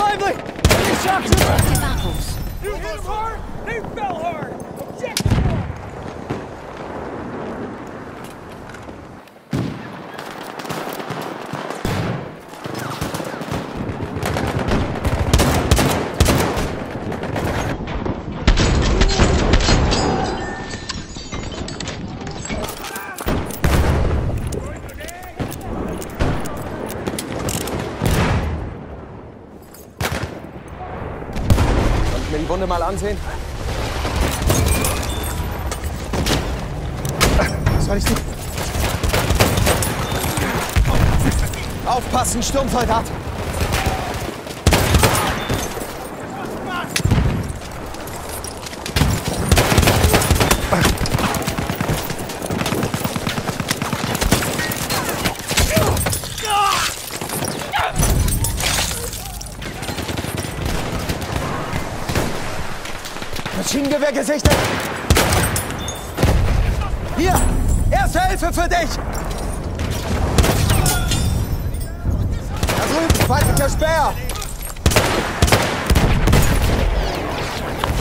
lively! Enemy shock trooper! Objective apples. You hit him hard, they fell hard! Objective one! Mir die Wunde mal ansehen? Soll ich sie? Aufpassen, Sturmsoldat! Maschinengewehr gesichtet! Hier! Erste Hilfe für dich! Da drüben, feindlicher Speer!